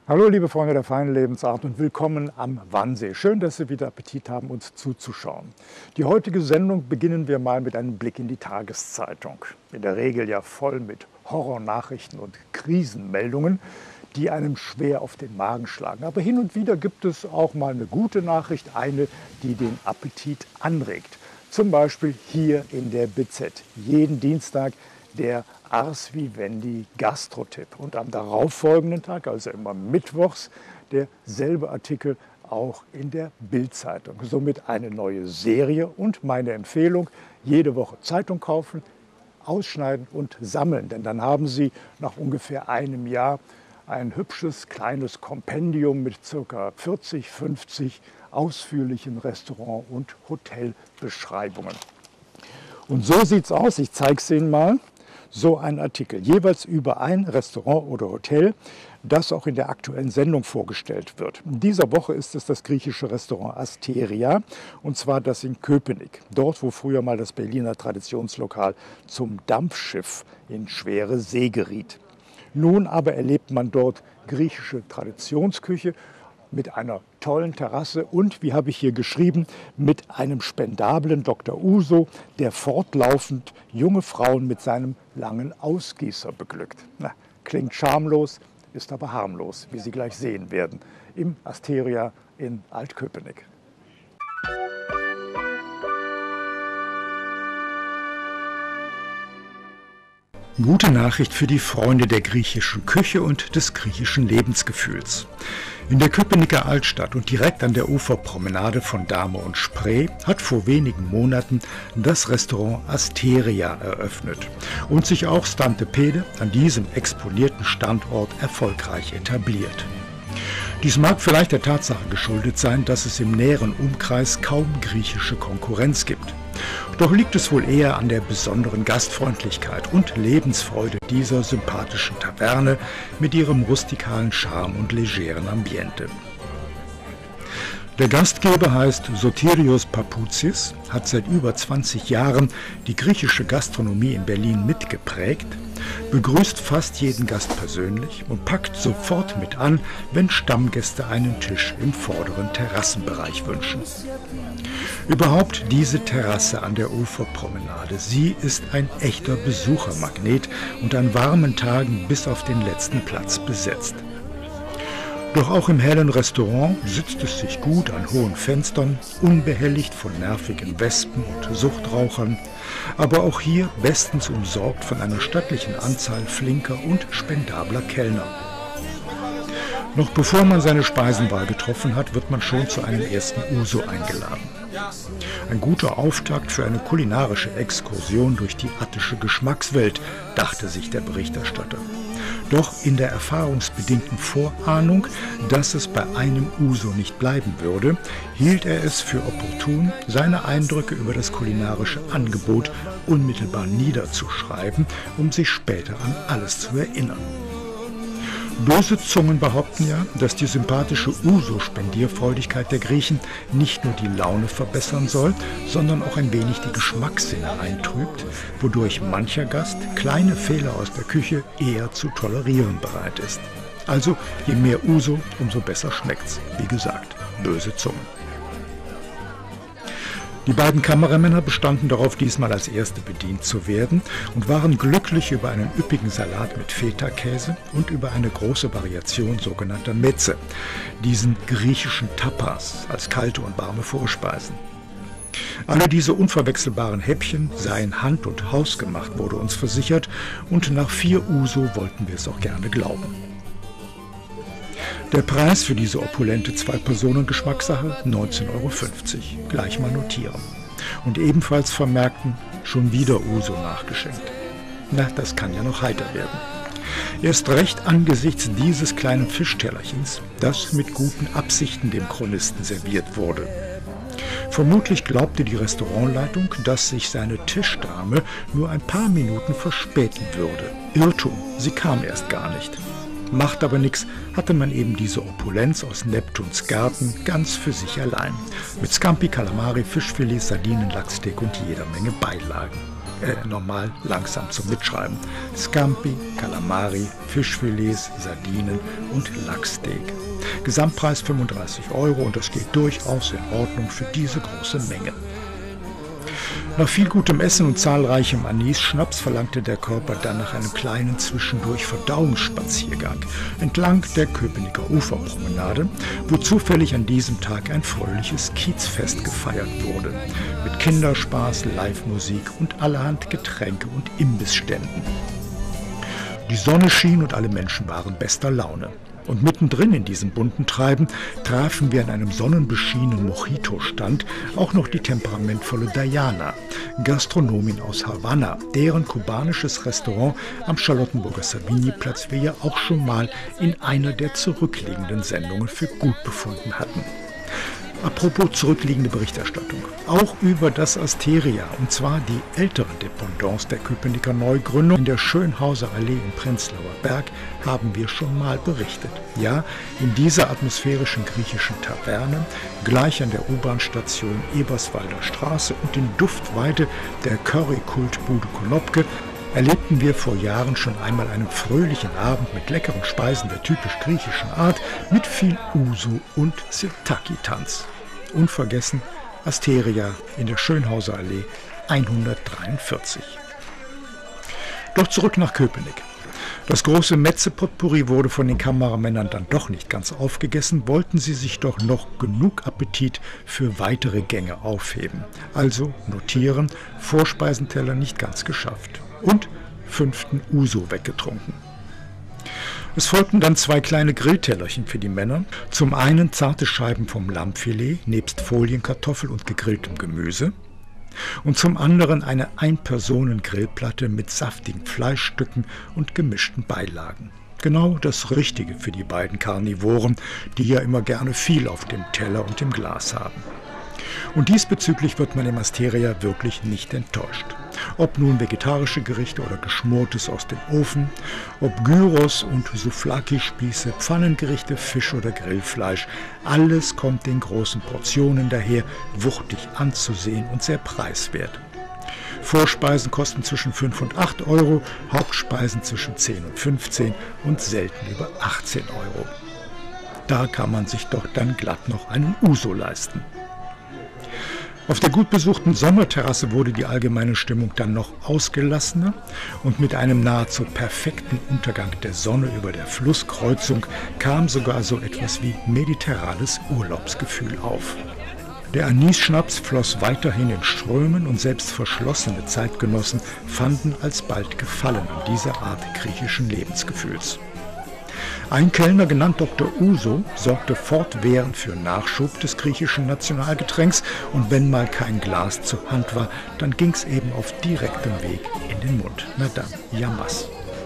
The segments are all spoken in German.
Hallo liebe Freunde der feinen Lebensart und willkommen am Wannsee. Schön, dass Sie wieder Appetit haben, uns zuzuschauen. Die heutige Sendung beginnen wir mal mit einem Blick in die Tageszeitung. In der Regel ja voll mit Horrornachrichten und Krisenmeldungen, die einem schwer auf den Magen schlagen. Aber hin und wieder gibt es auch mal eine gute Nachricht, eine, die den Appetit anregt. Zum Beispiel hier in der BZ. Jeden Dienstag der Ars Vivendi Gastrotipp und am darauffolgenden Tag, also immer mittwochs, derselbe Artikel auch in der Bild-Zeitung. Somit eine neue Serie und meine Empfehlung, jede Woche Zeitung kaufen, ausschneiden und sammeln. Denn dann haben Sie nach ungefähr einem Jahr ein hübsches kleines Kompendium mit ca. 40, 50 ausführlichen Restaurant- und Hotelbeschreibungen. Und so sieht es aus, ich zeige es Ihnen mal. So ein Artikel, jeweils über ein Restaurant oder Hotel, das auch in der aktuellen Sendung vorgestellt wird. In dieser Woche ist es das griechische Restaurant Asteria, und zwar das in Köpenick. Dort, wo früher mal das Berliner Traditionslokal zum Dampfschiff in schwere See geriet. Nun aber erlebt man dort griechische Traditionsküche mit einer tollen Terrasse und, wie habe ich hier geschrieben, mit einem spendablen Dr. Uso, der fortlaufend junge Frauen mit seinem langen Ausgießer beglückt. Na, klingt schamlos, ist aber harmlos, wie Sie gleich sehen werden, im Asteria in Altköpenick. Gute Nachricht für die Freunde der griechischen Küche und des griechischen Lebensgefühls. In der Köpenicker Altstadt und direkt an der Uferpromenade von Dahme und Spree hat vor wenigen Monaten das Restaurant Asteria eröffnet und sich auch Stante Pede an diesem exponierten Standort erfolgreich etabliert. Dies mag vielleicht der Tatsache geschuldet sein, dass es im näheren Umkreis kaum griechische Konkurrenz gibt. Doch liegt es wohl eher an der besonderen Gastfreundlichkeit und Lebensfreude dieser sympathischen Taverne mit ihrem rustikalen Charme und legeren Ambiente. Der Gastgeber heißt Sotirios Papoutsis, hat seit über 20 Jahren die griechische Gastronomie in Berlin mitgeprägt, begrüßt fast jeden Gast persönlich und packt sofort mit an, wenn Stammgäste einen Tisch im vorderen Terrassenbereich wünschen. Überhaupt diese Terrasse an der Uferpromenade, sie ist ein echter Besuchermagnet und an warmen Tagen bis auf den letzten Platz besetzt. Doch auch im hellen Restaurant sitzt es sich gut an hohen Fenstern, unbehelligt von nervigen Wespen und Suchtrauchern, aber auch hier bestens umsorgt von einer stattlichen Anzahl flinker und spendabler Kellner. Noch bevor man seine Speisenwahl getroffen hat, wird man schon zu einem ersten Uso eingeladen. Ein guter Auftakt für eine kulinarische Exkursion durch die attische Geschmackswelt, dachte sich der Berichterstatter. Doch in der erfahrungsbedingten Vorahnung, dass es bei einem Uso nicht bleiben würde, hielt er es für opportun, seine Eindrücke über das kulinarische Angebot unmittelbar niederzuschreiben, um sich später an alles zu erinnern. Böse Zungen behaupten ja, dass die sympathische Uso-Spendierfreudigkeit der Griechen nicht nur die Laune verbessern soll, sondern auch ein wenig die Geschmackssinne eintrübt, wodurch mancher Gast kleine Fehler aus der Küche eher zu tolerieren bereit ist. Also je mehr Uso, umso besser schmeckt's. Wie gesagt, böse Zungen. Die beiden Kameramänner bestanden darauf, diesmal als Erste bedient zu werden und waren glücklich über einen üppigen Salat mit Feta-Käse und über eine große Variation sogenannter Meze, diesen griechischen Tapas als kalte und warme Vorspeisen. Alle diese unverwechselbaren Häppchen seien hand- und hausgemacht, wurde uns versichert, und nach 4 Uso wollten wir es auch gerne glauben. Der Preis für diese opulente Zwei-Personen-Geschmackssache 19,50 €. Gleich mal notieren. Und ebenfalls vermerkten, schon wieder Uso nachgeschenkt. Na, das kann ja noch heiter werden. Erst recht angesichts dieses kleinen Fischtellerchens, das mit guten Absichten dem Chronisten serviert wurde. Vermutlich glaubte die Restaurantleitung, dass sich seine Tischdame nur ein paar Minuten verspäten würde. Irrtum, sie kam erst gar nicht. Macht aber nichts, hatte man eben diese Opulenz aus Neptuns Garten ganz für sich allein. Mit Scampi, Kalamari, Fischfilet, Sardinen, Lachssteak und jeder Menge Beilagen. normal langsam zum Mitschreiben. Scampi, Calamari, Fischfilets, Sardinen und Lachssteak. Gesamtpreis 35 € und das geht durchaus in Ordnung für diese große Menge. Nach viel gutem Essen und zahlreichem Anis-Schnaps verlangte der Körper dann nach einem kleinen Zwischendurch-Verdauungsspaziergang entlang der Köpenicker Uferpromenade, wo zufällig an diesem Tag ein fröhliches Kiezfest gefeiert wurde, mit Kinderspaß, Live-Musik und allerhand Getränke und Imbissständen. Die Sonne schien und alle Menschen waren bester Laune. Und mittendrin in diesem bunten Treiben trafen wir an einem sonnenbeschienenen Mojito-Stand auch noch die temperamentvolle Diana, Gastronomin aus Havanna, deren kubanisches Restaurant am Charlottenburger Savigny-Platz wir ja auch schon mal in einer der zurückliegenden Sendungen für gut befunden hatten. Apropos zurückliegende Berichterstattung. Auch über das Asteria, und zwar die ältere Dependance der Köpenicker Neugründung in der Schönhauser Allee im Prenzlauer Berg, haben wir schon mal berichtet. Ja, in dieser atmosphärischen griechischen Taverne, gleich an der U-Bahn-Station Eberswalder Straße und in Duftweite der Curry-Kultbude Konopke, erlebten wir vor Jahren schon einmal einen fröhlichen Abend mit leckeren Speisen der typisch griechischen Art, mit viel Uso und Sirtaki-Tanz. Unvergessen Asteria in der Schönhauser Allee 143. Doch zurück nach Köpenick. Das große Metze-Potpourri wurde von den Kameramännern dann doch nicht ganz aufgegessen, wollten sie sich doch noch genug Appetit für weitere Gänge aufheben. Also notieren, Vorspeisenteller nicht ganz geschafft. Und 5. Uso weggetrunken. Es folgten dann 2 kleine Grilltellerchen für die Männer. Zum einen zarte Scheiben vom Lammfilet nebst Folienkartoffel und gegrilltem Gemüse. Und zum anderen eine Ein-Personen-Grillplatte mit saftigen Fleischstücken und gemischten Beilagen. Genau das Richtige für die beiden Karnivoren, die ja immer gerne viel auf dem Teller und im Glas haben. Und diesbezüglich wird man im Asteria wirklich nicht enttäuscht. Ob nun vegetarische Gerichte oder Geschmortes aus dem Ofen, ob Gyros und Souvlaki-Spieße, Pfannengerichte, Fisch oder Grillfleisch, alles kommt in großen Portionen daher, wuchtig anzusehen und sehr preiswert. Vorspeisen kosten zwischen 5 und 8 €, Hauptspeisen zwischen 10 und 15 und selten über 18 €. Da kann man sich doch dann glatt noch einen Uso leisten. Auf der gut besuchten Sommerterrasse wurde die allgemeine Stimmung dann noch ausgelassener und mit einem nahezu perfekten Untergang der Sonne über der Flusskreuzung kam sogar so etwas wie mediterranes Urlaubsgefühl auf. Der Anis-Schnaps floss weiterhin in Strömen und selbst verschlossene Zeitgenossen fanden alsbald Gefallen an dieser Art griechischen Lebensgefühls. Ein Kellner, genannt Dr. Uso, sorgte fortwährend für Nachschub des griechischen Nationalgetränks und wenn mal kein Glas zur Hand war, dann ging's eben auf direktem Weg in den Mund. Na dann, Yamas.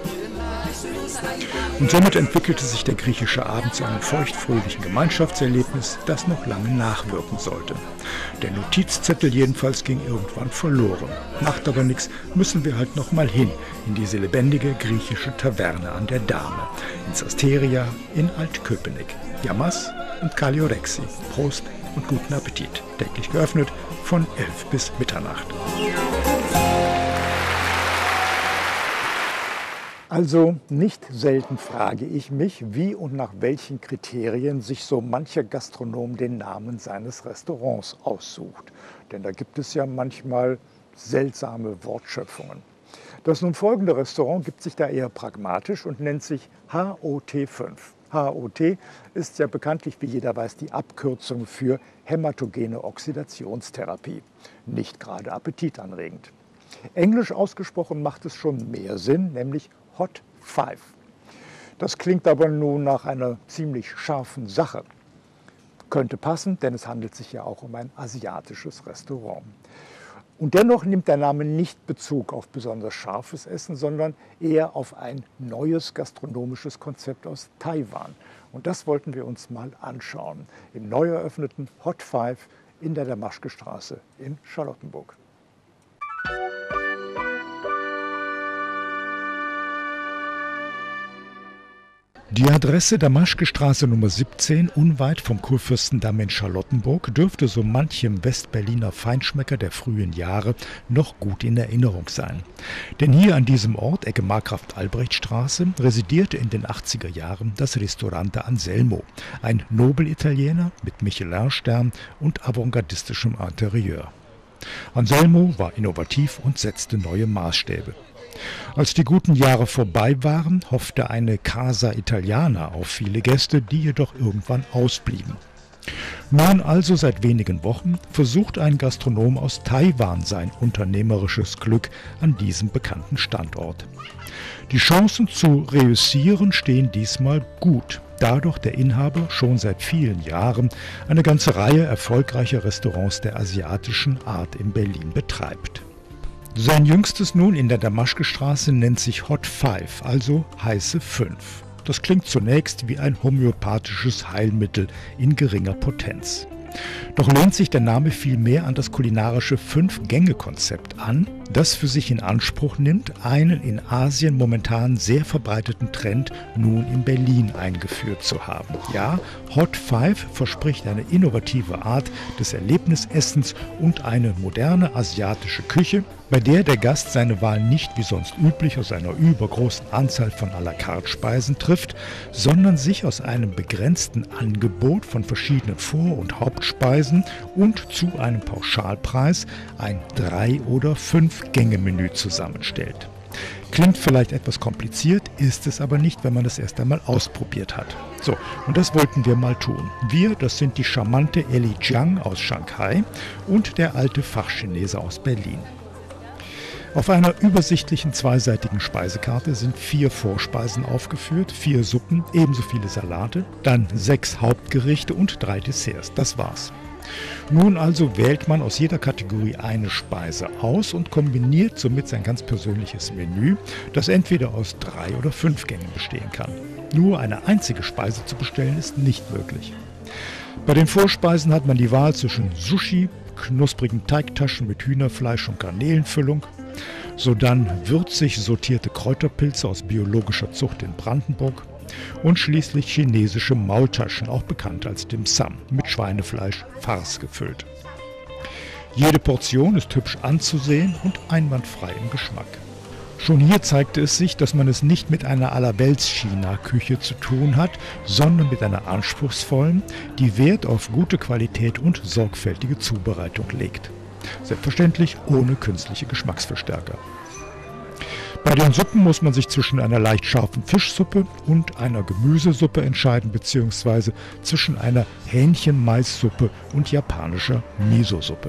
Und somit entwickelte sich der griechische Abend zu einem feuchtfröhlichen Gemeinschaftserlebnis, das noch lange nachwirken sollte. Der Notizzettel jedenfalls ging irgendwann verloren. Macht aber nichts, müssen wir halt noch mal hin in diese lebendige griechische Taverne an der Dame, ins Asteria in Altköpenick. Yamas und Kaliorexi. Prost und guten Appetit. Täglich geöffnet von 11 bis Mitternacht. Also nicht selten frage ich mich, wie und nach welchen Kriterien sich so mancher Gastronom den Namen seines Restaurants aussucht. Denn da gibt es ja manchmal seltsame Wortschöpfungen. Das nun folgende Restaurant gibt sich da eher pragmatisch und nennt sich HOT5. HOT ist ja bekanntlich, wie jeder weiß, die Abkürzung für hämatogene Oxidationstherapie. Nicht gerade appetitanregend. Englisch ausgesprochen macht es schon mehr Sinn, nämlich Hot 5. Das klingt aber nun nach einer ziemlich scharfen Sache. Könnte passen, denn es handelt sich ja auch um ein asiatisches Restaurant. Und dennoch nimmt der Name nicht Bezug auf besonders scharfes Essen, sondern eher auf ein neues gastronomisches Konzept aus Taiwan. Und das wollten wir uns mal anschauen im neu eröffneten Hot 5 in der Damaschke-Straße in Charlottenburg. Die Adresse Damaschkestraße Nummer 17, unweit vom Kurfürstendamm in Charlottenburg, dürfte so manchem Westberliner Feinschmecker der frühen Jahre noch gut in Erinnerung sein. Denn hier an diesem Ort, Ecke Markgraf-Albrecht-Straße, residierte in den 80er Jahren das Ristorante Anselmo, ein Nobelitaliener mit Michelin-Stern und avantgardistischem Interieur. Anselmo war innovativ und setzte neue Maßstäbe. Als die guten Jahre vorbei waren, hoffte eine Casa Italiana auf viele Gäste, die jedoch irgendwann ausblieben. Nun also seit wenigen Wochen versucht ein Gastronom aus Taiwan sein unternehmerisches Glück an diesem bekannten Standort. Die Chancen zu reüssieren stehen diesmal gut, da doch der Inhaber schon seit vielen Jahren eine ganze Reihe erfolgreicher Restaurants der asiatischen Art in Berlin betreibt. Sein jüngstes nun in der Damaschkestraße nennt sich Hot 5, also heiße 5. Das klingt zunächst wie ein homöopathisches Heilmittel in geringer Potenz. Doch lehnt sich der Name vielmehr an das kulinarische 5-Gänge-Konzept an, das für sich in Anspruch nimmt, einen in Asien momentan sehr verbreiteten Trend nun in Berlin eingeführt zu haben. Ja, Hot 5 verspricht eine innovative Art des Erlebnisessens und eine moderne asiatische Küche, bei der der Gast seine Wahl nicht wie sonst üblich aus einer übergroßen Anzahl von à la carte Speisen trifft, sondern sich aus einem begrenzten Angebot von verschiedenen Vor- und Hauptspeisen und zu einem Pauschalpreis ein 3- oder 5-Gänge-Menü zusammenstellt. Klingt vielleicht etwas kompliziert, ist es aber nicht, wenn man es erst einmal ausprobiert hat. So, und das wollten wir mal tun. Wir, das sind die charmante Ellie Jiang aus Shanghai und der alte Fachchinese aus Berlin. Auf einer übersichtlichen zweiseitigen Speisekarte sind 4 Vorspeisen aufgeführt, 4 Suppen, ebenso viele Salate, dann 6 Hauptgerichte und 3 Desserts. Das war's. Nun also wählt man aus jeder Kategorie eine Speise aus und kombiniert somit sein ganz persönliches Menü, das entweder aus 3 oder 5 Gängen bestehen kann. Nur eine einzige Speise zu bestellen ist nicht möglich. Bei den Vorspeisen hat man die Wahl zwischen Sushi, knusprigen Teigtaschen mit Hühnerfleisch und Garnelenfüllung, sodann würzig sortierte Kräuterpilze aus biologischer Zucht in Brandenburg und schließlich chinesische Maultaschen, auch bekannt als Dim Sum, mit Schweinefleisch Farce gefüllt. Jede Portion ist hübsch anzusehen und einwandfrei im Geschmack. Schon hier zeigte es sich, dass man es nicht mit einer Allerwelts-China-Küche zu tun hat, sondern mit einer anspruchsvollen, die Wert auf gute Qualität und sorgfältige Zubereitung legt. Selbstverständlich ohne künstliche Geschmacksverstärker. Bei den Suppen muss man sich zwischen einer leicht scharfen Fischsuppe und einer Gemüsesuppe entscheiden, beziehungsweise zwischen einer Hähnchen-Mais-Suppe und japanischer Miso-Suppe.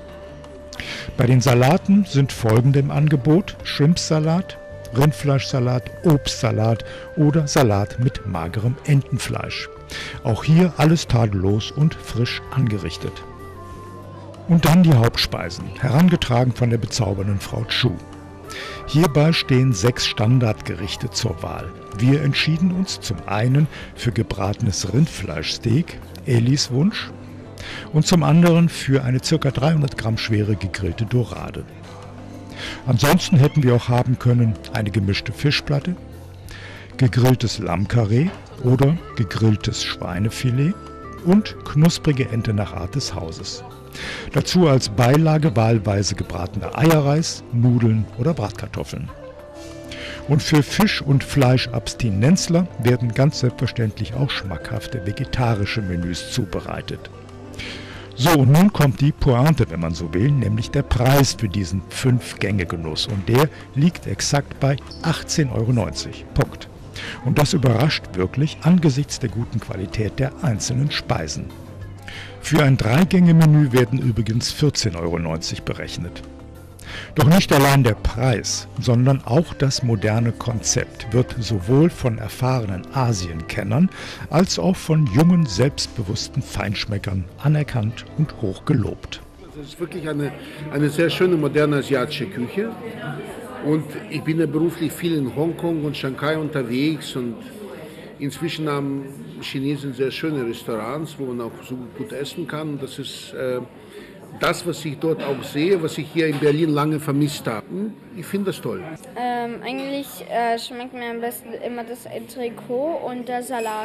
Bei den Salaten sind folgende im Angebot: Shrimp-Salat, Rindfleischsalat, Obstsalat oder Salat mit magerem Entenfleisch. Auch hier alles tadellos und frisch angerichtet. Und dann die Hauptspeisen, herangetragen von der bezaubernden Frau Chu. Hierbei stehen 6 Standardgerichte zur Wahl. Wir entschieden uns zum einen für gebratenes Rindfleischsteak, Ellis Wunsch, und zum anderen für eine ca. 300 Gramm schwere gegrillte Dorade. Ansonsten hätten wir auch haben können eine gemischte Fischplatte, gegrilltes Lammkarree oder gegrilltes Schweinefilet und knusprige Ente nach Art des Hauses. Dazu als Beilage wahlweise gebratener Eierreis, Nudeln oder Bratkartoffeln. Und für Fisch- und Fleischabstinenzler werden ganz selbstverständlich auch schmackhafte vegetarische Menüs zubereitet. So, und nun kommt die Pointe, wenn man so will, nämlich der Preis für diesen 5-Gänge-Genuss. Und der liegt exakt bei 18,90 €. Punkt. Und das überrascht wirklich angesichts der guten Qualität der einzelnen Speisen. Für ein 3-Gänge-Menü werden übrigens 14,90 € berechnet. Doch nicht allein der Preis, sondern auch das moderne Konzept wird sowohl von erfahrenen Asienkennern als auch von jungen, selbstbewussten Feinschmeckern anerkannt und hoch gelobt. Es ist wirklich eine sehr schöne, moderne asiatische Küche. Und ich bin ja beruflich viel in Hongkong und Shanghai unterwegs und inzwischen haben Chinesen sehr schöne Restaurants, wo man auch so gut essen kann. Das ist das, was ich dort auch sehe, was ich hier in Berlin lange vermisst habe. Ich finde das toll. Eigentlich schmeckt mir am besten immer das Entrecot und der Salat.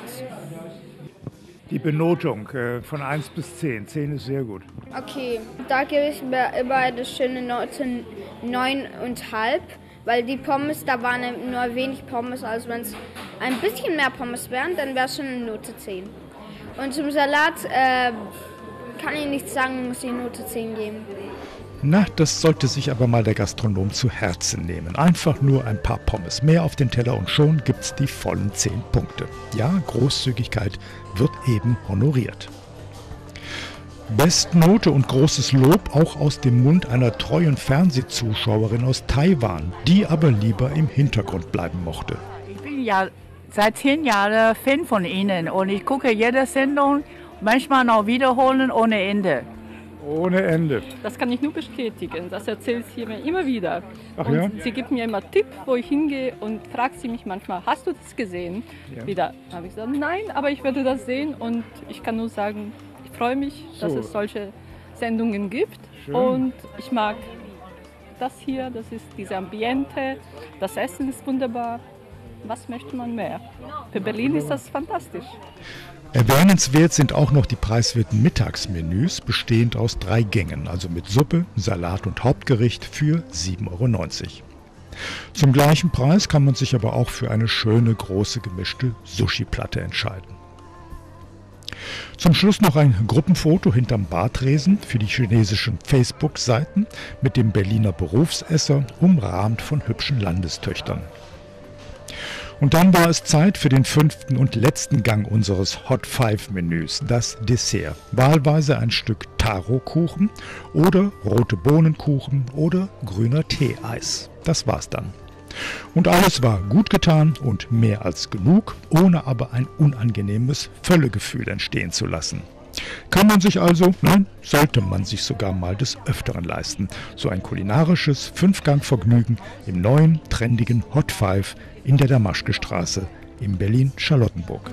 Die Benotung von 1 bis 10. 10 ist sehr gut. Okay, da gebe ich mir immer eine schöne Note 9,5, weil die Pommes, da waren nur wenig Pommes. Also wenn es ein bisschen mehr Pommes wären, dann wäre es schon eine Note 10. Und zum Salat kann ich nichts sagen, muss ich Note 10 geben. Na, das sollte sich aber mal der Gastronom zu Herzen nehmen. Einfach nur ein paar Pommes mehr auf den Teller und schon gibt's die vollen 10 Punkte. Ja, Großzügigkeit wird eben honoriert. Bestnote und großes Lob auch aus dem Mund einer treuen Fernsehzuschauerin aus Taiwan, die aber lieber im Hintergrund bleiben mochte. Ich bin ja seit 10 Jahren Fan von Ihnen und ich gucke jede Sendung, manchmal noch wiederholen ohne Ende. Ohne Ende. Das kann ich nur bestätigen. Das erzählt sie mir immer wieder. Ach und ja? sie gibt mir immer Tipp, wo ich hingehe und fragt sie mich manchmal, hast du das gesehen? Ja. Wieder habe ich gesagt, nein, aber ich werde das sehen und ich kann nur sagen, ich freue mich, dass es solche Sendungen gibt. Schön. Und ich mag das hier, das ist diese Ambiente, das Essen ist wunderbar. Was möchte man mehr? Für Berlin ist das fantastisch. Erwähnenswert sind auch noch die preiswerten Mittagsmenüs, bestehend aus 3 Gängen, also mit Suppe, Salat und Hauptgericht für 7,90 €. Zum gleichen Preis kann man sich aber auch für eine schöne, große gemischte Sushi-Platte entscheiden. Zum Schluss noch ein Gruppenfoto hinterm Bartresen für die chinesischen Facebook-Seiten mit dem Berliner Berufsesser, umrahmt von hübschen Landestöchtern. Und dann war es Zeit für den 5. und letzten Gang unseres Hot 5 Menüs, das Dessert. Wahlweise ein Stück Taro-Kuchen oder rote Bohnenkuchen oder grüner Teeeis. Das war's dann. Und alles war gut getan und mehr als genug, ohne aber ein unangenehmes Völlegefühl entstehen zu lassen. Kann man sich also, nein, sollte man sich sogar mal des Öfteren leisten. So ein kulinarisches 5-Gang-Vergnügen im neuen, trendigen Hot 5 in der Damaschke-Straße in Berlin-Charlottenburg.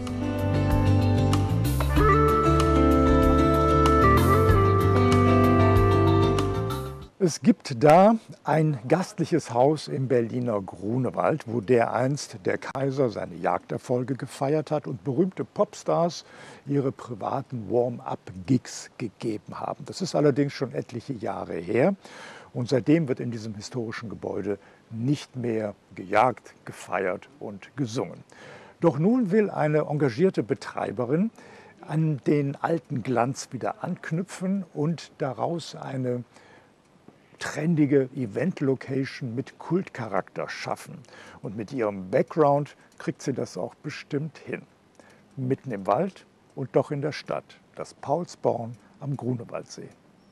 Es gibt da ein gastliches Haus im Berliner Grunewald, wo dereinst der Kaiser seine Jagderfolge gefeiert hat und berühmte Popstars ihre privaten Warm-up-Gigs gegeben haben. Das ist allerdings schon etliche Jahre her und seitdem wird in diesem historischen Gebäude nicht mehr gejagt, gefeiert und gesungen. Doch nun will eine engagierte Betreiberin an den alten Glanz wieder anknüpfen und daraus eine trendige Event-Location mit Kultcharakter schaffen. Und mit ihrem Background kriegt sie das auch bestimmt hin. Mitten im Wald und doch in der Stadt. Das Paulsborn am Grunewaldsee.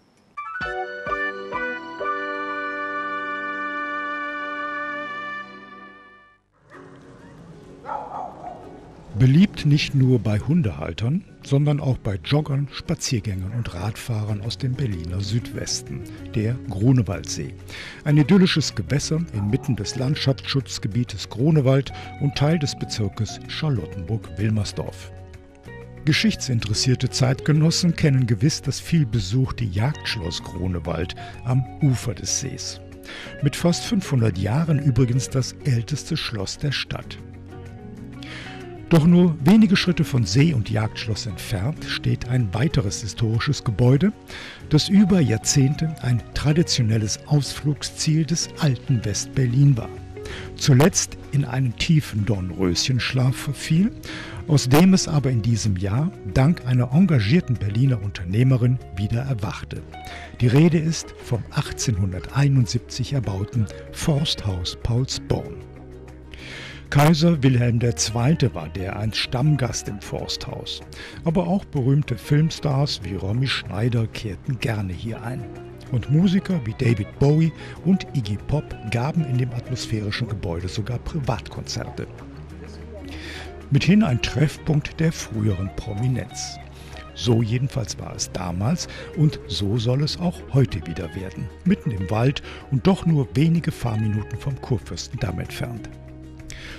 Beliebt nicht nur bei Hundehaltern, sondern auch bei Joggern, Spaziergängern und Radfahrern aus dem Berliner Südwesten, der Grunewaldsee. Ein idyllisches Gewässer inmitten des Landschaftsschutzgebietes Grunewald und Teil des Bezirkes Charlottenburg-Wilmersdorf. Geschichtsinteressierte Zeitgenossen kennen gewiss das vielbesuchte Jagdschloss Grunewald am Ufer des Sees. Mit fast 500 Jahren übrigens das älteste Schloss der Stadt. Doch nur wenige Schritte von See- und Jagdschloss entfernt steht ein weiteres historisches Gebäude, das über Jahrzehnte ein traditionelles Ausflugsziel des alten West-Berlin war. Zuletzt in einen tiefen Dornröschenschlaf verfiel, aus dem es aber in diesem Jahr dank einer engagierten Berliner Unternehmerin wieder erwachte. Die Rede ist vom 1871 erbauten Forsthaus Paulsborn. Kaiser Wilhelm II. War dereinst Stammgast im Forsthaus. Aber auch berühmte Filmstars wie Romy Schneider kehrten gerne hier ein. Und Musiker wie David Bowie und Iggy Pop gaben in dem atmosphärischen Gebäude sogar Privatkonzerte. Mithin ein Treffpunkt der früheren Prominenz. So jedenfalls war es damals und so soll es auch heute wieder werden. Mitten im Wald und doch nur wenige Fahrminuten vom Kurfürstendamm entfernt.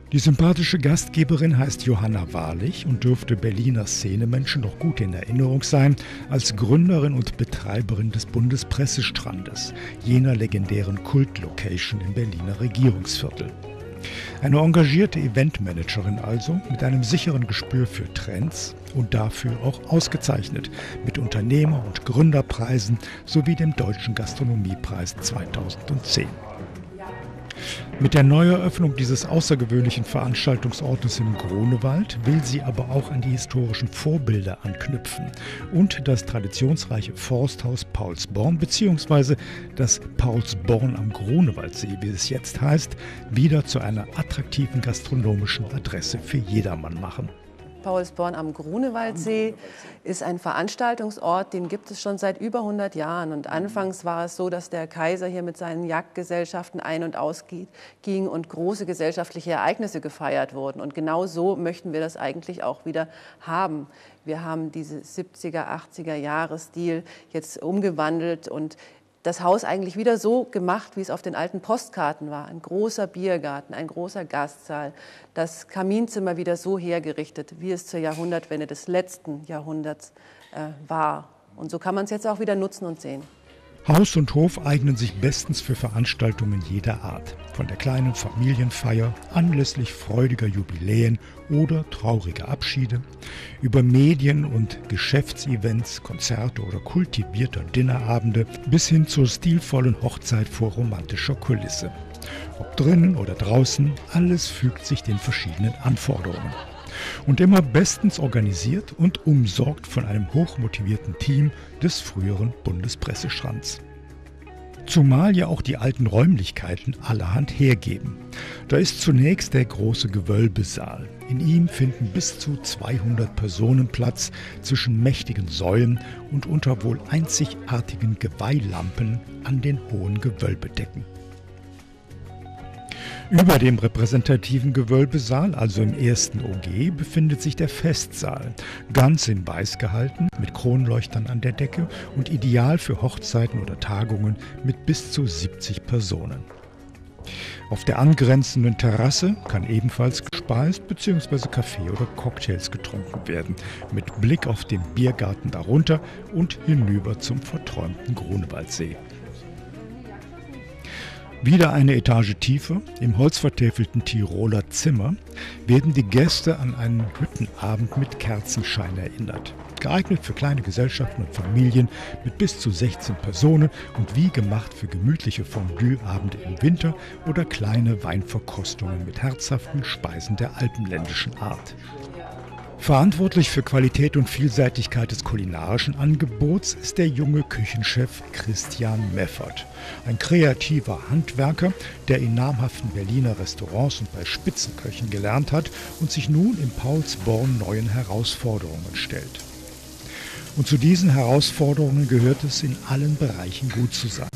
Die sympathische Gastgeberin heißt Johanna Wahrlich und dürfte Berliner Szenemenschen noch gut in Erinnerung sein als Gründerin und Betreiberin des Bundespressestrandes, jener legendären Kultlocation im Berliner Regierungsviertel. Eine engagierte Eventmanagerin also, mit einem sicheren Gespür für Trends und dafür auch ausgezeichnet mit Unternehmer- und Gründerpreisen sowie dem Deutschen Gastronomiepreis 2010. Mit der Neueröffnung dieses außergewöhnlichen Veranstaltungsortes im Grunewald will sie aber auch an die historischen Vorbilder anknüpfen und das traditionsreiche Forsthaus Paulsborn bzw. das Paulsborn am Grunewaldsee, wie es jetzt heißt, wieder zu einer attraktiven gastronomischen Adresse für jedermann machen. Paulsborn am Grunewaldsee ist ein Veranstaltungsort, den gibt es schon seit über 100 Jahren. Und anfangs war es so, dass der Kaiser hier mit seinen Jagdgesellschaften ein- und ausging und große gesellschaftliche Ereignisse gefeiert wurden. Und genau so möchten wir das eigentlich auch wieder haben. Wir haben diese 70er, 80er Jahre-Stil jetzt umgewandelt und das Haus eigentlich wieder so gemacht, wie es auf den alten Postkarten war. Ein großer Biergarten, ein großer Gastsaal, das Kaminzimmer wieder so hergerichtet, wie es zur Jahrhundertwende des letzten Jahrhunderts war. Und so kann man es jetzt auch wieder nutzen und sehen. Haus und Hof eignen sich bestens für Veranstaltungen jeder Art. Von der kleinen Familienfeier anlässlich freudiger Jubiläen oder trauriger Abschiede, über Medien- und Geschäftsevents, Konzerte oder kultivierter Dinnerabende bis hin zur stilvollen Hochzeit vor romantischer Kulisse. Ob drinnen oder draußen, alles fügt sich den verschiedenen Anforderungen. Und immer bestens organisiert und umsorgt von einem hochmotivierten Team des früheren Bundespressestrands. Zumal ja auch die alten Räumlichkeiten allerhand hergeben. Da ist zunächst der große Gewölbesaal. In ihm finden bis zu 200 Personen Platz zwischen mächtigen Säulen und unter wohl einzigartigen Geweihlampen an den hohen Gewölbedecken. Über dem repräsentativen Gewölbesaal, also im ersten OG, befindet sich der Festsaal, ganz in Weiß gehalten, mit Kronleuchtern an der Decke und ideal für Hochzeiten oder Tagungen mit bis zu 70 Personen. Auf der angrenzenden Terrasse kann ebenfalls gespeist bzw. Kaffee oder Cocktails getrunken werden, mit Blick auf den Biergarten darunter und hinüber zum verträumten Grunewaldsee. Wieder eine Etage tiefer, im holzvertäfelten Tiroler Zimmer, werden die Gäste an einen Hüttenabend mit Kerzenschein erinnert. Geeignet für kleine Gesellschaften und Familien mit bis zu 16 Personen und wie gemacht für gemütliche Fondue-Abende im Winter oder kleine Weinverkostungen mit herzhaften Speisen der alpenländischen Art. Verantwortlich für Qualität und Vielseitigkeit des kulinarischen Angebots ist der junge Küchenchef Christian Meffert. Ein kreativer Handwerker, der in namhaften Berliner Restaurants und bei Spitzenköchen gelernt hat und sich nun in Paulsborn neuen Herausforderungen stellt. Und zu diesen Herausforderungen gehört es, in allen Bereichen gut zu sein.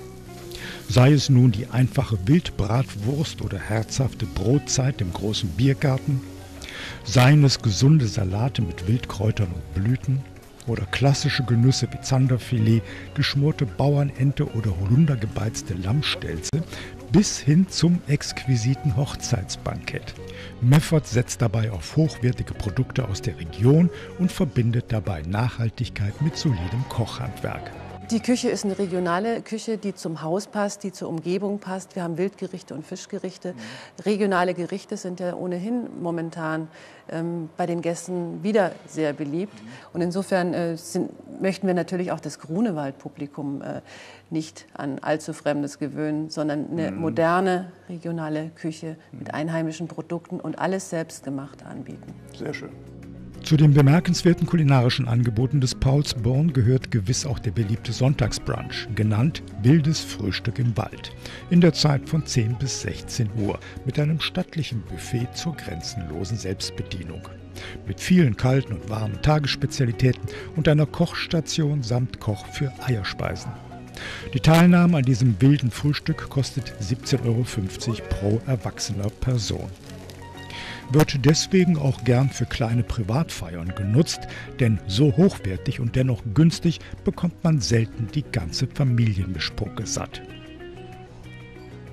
Sei es nun die einfache Wildbratwurst oder herzhafte Brotzeit im großen Biergarten, seien es gesunde Salate mit Wildkräutern und Blüten oder klassische Genüsse wie Zanderfilet, geschmorte Bauernente oder holundergebeizte Lammstelze bis hin zum exquisiten Hochzeitsbankett. Meffert setzt dabei auf hochwertige Produkte aus der Region und verbindet dabei Nachhaltigkeit mit solidem Kochhandwerk. Die Küche ist eine regionale Küche, die zum Haus passt, die zur Umgebung passt. Wir haben Wildgerichte und Fischgerichte. Regionale Gerichte sind ja ohnehin momentan bei den Gästen wieder sehr beliebt. Und insofern möchten wir natürlich auch das Grunewald-Publikum nicht an allzu Fremdes gewöhnen, sondern eine moderne regionale Küche mit einheimischen Produkten und alles selbstgemacht anbieten. Sehr schön. Zu den bemerkenswerten kulinarischen Angeboten des Paulsborn gehört gewiss auch der beliebte Sonntagsbrunch, genannt Wildes Frühstück im Wald, in der Zeit von 10 bis 16 Uhr mit einem stattlichen Buffet zur grenzenlosen Selbstbedienung. Mit vielen kalten und warmen Tagesspezialitäten und einer Kochstation samt Koch für Eierspeisen. Die Teilnahme an diesem wilden Frühstück kostet 17,50 € pro erwachsener Person. Wird deswegen auch gern für kleine Privatfeiern genutzt, denn so hochwertig und dennoch günstig bekommt man selten die ganze Familienmischpoke satt.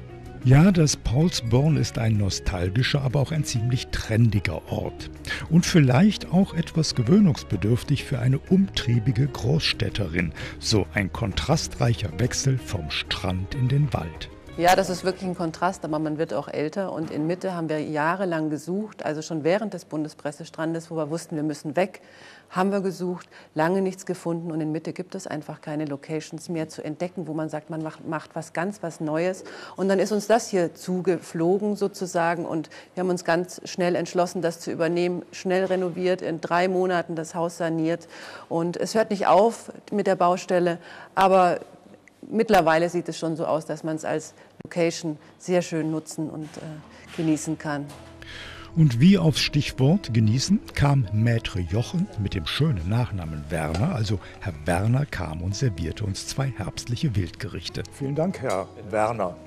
Ja, das Paulsborn ist ein nostalgischer, aber auch ein ziemlich trendiger Ort. Und vielleicht auch etwas gewöhnungsbedürftig für eine umtriebige Großstädterin. So ein kontrastreicher Wechsel vom Strand in den Wald. Ja, das ist wirklich ein Kontrast, aber man wird auch älter. Und in Mitte haben wir jahrelang gesucht, also schon während des Bundespressestrandes, wo wir wussten, wir müssen weg, haben wir gesucht, lange nichts gefunden. Und in Mitte gibt es einfach keine Locations mehr zu entdecken, wo man sagt, man macht was Neues. Und dann ist uns das hier zugeflogen sozusagen. Und wir haben uns ganz schnell entschlossen, das zu übernehmen, schnell renoviert, in 3 Monaten das Haus saniert. Und es hört nicht auf mit der Baustelle, aber mittlerweile sieht es schon so aus, dass man es als Location sehr schön nutzen und genießen kann. Und wie aufs Stichwort genießen kam Maître Jochen mit dem schönen Nachnamen Werner. Also Herr Werner kam und servierte uns 2 herbstliche Wildgerichte. Vielen Dank, Herr Werner.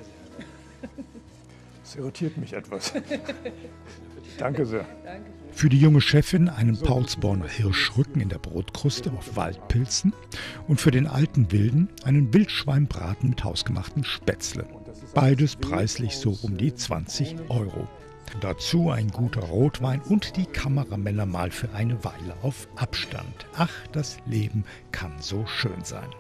Das irritiert mich etwas. Danke sehr. Für die junge Chefin einen Paulsborner Hirschrücken in der Brotkruste auf Waldpilzen und für den alten Wilden einen Wildschweinbraten mit hausgemachten Spätzle. Beides preislich so um die 20 €. Dazu ein guter Rotwein und die Kameramänner mal für eine Weile auf Abstand. Ach, das Leben kann so schön sein.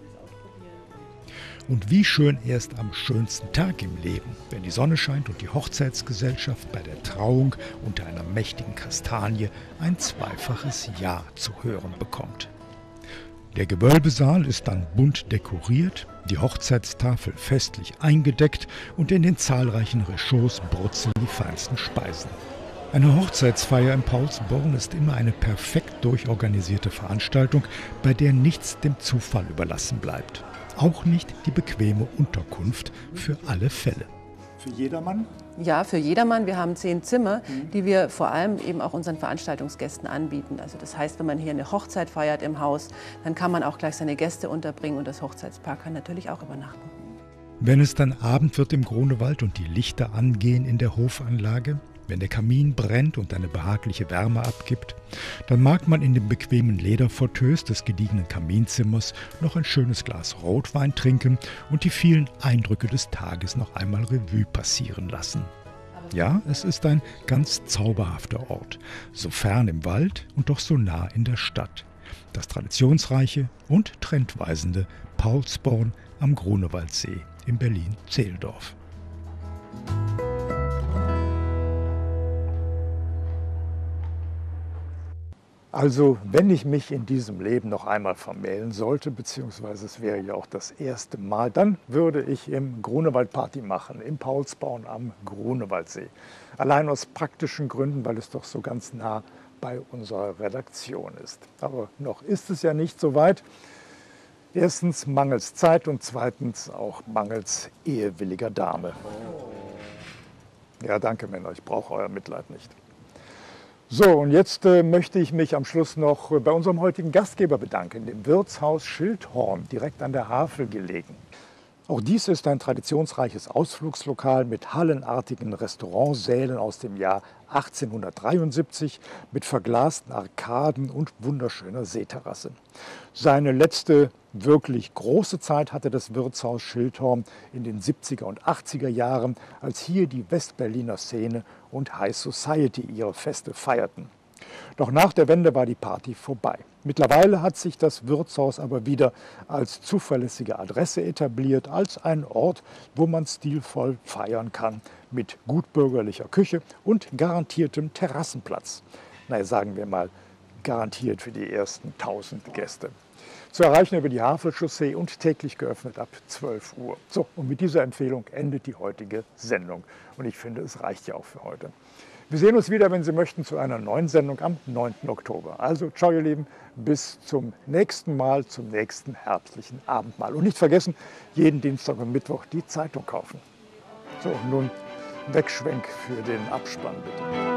Und wie schön erst am schönsten Tag im Leben, wenn die Sonne scheint und die Hochzeitsgesellschaft bei der Trauung unter einer mächtigen Kastanie ein zweifaches Ja zu hören bekommt. Der Gewölbesaal ist dann bunt dekoriert, die Hochzeitstafel festlich eingedeckt und in den zahlreichen Rechauds brutzeln die feinsten Speisen. Eine Hochzeitsfeier im Paulsborn ist immer eine perfekt durchorganisierte Veranstaltung, bei der nichts dem Zufall überlassen bleibt. Auch nicht die bequeme Unterkunft für alle Fälle. Für jedermann? Ja, für jedermann. Wir haben 10 Zimmer, die wir vor allem eben auch unseren Veranstaltungsgästen anbieten. Also das heißt, wenn man hier eine Hochzeit feiert im Haus, dann kann man auch gleich seine Gäste unterbringen und das Hochzeitspaar kann natürlich auch übernachten. Wenn es dann Abend wird im Grunewald und die Lichter angehen in der Hofanlage, wenn der Kamin brennt und eine behagliche Wärme abgibt, dann mag man in den bequemen Lederfauteuils des gediegenen Kaminzimmers noch ein schönes Glas Rotwein trinken und die vielen Eindrücke des Tages noch einmal Revue passieren lassen. Ja, es ist ein ganz zauberhafter Ort, so fern im Wald und doch so nah in der Stadt. Das traditionsreiche und trendweisende Paulsborn am Grunewaldsee in Berlin-Zehlendorf. Also, wenn ich mich in diesem Leben noch einmal vermählen sollte, beziehungsweise es wäre ja auch das erste Mal, dann würde ich im Grunewald Party machen, im Paulsborn am Grunewaldsee. Allein aus praktischen Gründen, weil es doch so ganz nah bei unserer Redaktion ist. Aber noch ist es ja nicht so weit. Erstens mangels Zeit und zweitens auch mangels ehewilliger Dame. Ja, danke Männer, ich brauche euer Mitleid nicht. So, und jetzt möchte ich mich am Schluss noch bei unserem heutigen Gastgeber bedanken, dem Wirtshaus Schildhorn, direkt an der Havel gelegen. Auch dies ist ein traditionsreiches Ausflugslokal mit hallenartigen Restaurantsälen aus dem Jahr 1873 mit verglasten Arkaden und wunderschöner Seeterrasse. Seine letzte wirklich große Zeit hatte das Wirtshaus Schildhorn in den 70er und 80er Jahren, als hier die Westberliner Szene und High Society ihre Feste feierten. Doch nach der Wende war die Party vorbei. Mittlerweile hat sich das Wirtshaus aber wieder als zuverlässige Adresse etabliert, als ein Ort, wo man stilvoll feiern kann, mit gutbürgerlicher Küche und garantiertem Terrassenplatz. Naja, sagen wir mal, garantiert für die ersten 1000 Gäste. Zu erreichen über die Havelchaussee und täglich geöffnet ab 12 Uhr. So, und mit dieser Empfehlung endet die heutige Sendung. Und ich finde, es reicht ja auch für heute. Wir sehen uns wieder, wenn Sie möchten, zu einer neuen Sendung am 9. Oktober. Also, ciao ihr Lieben, bis zum nächsten Mal, zum nächsten herbstlichen Abendmahl. Und nicht vergessen, jeden Dienstag und Mittwoch die Zeitung kaufen. So, nun Wegschwenk für den Abspann bitte.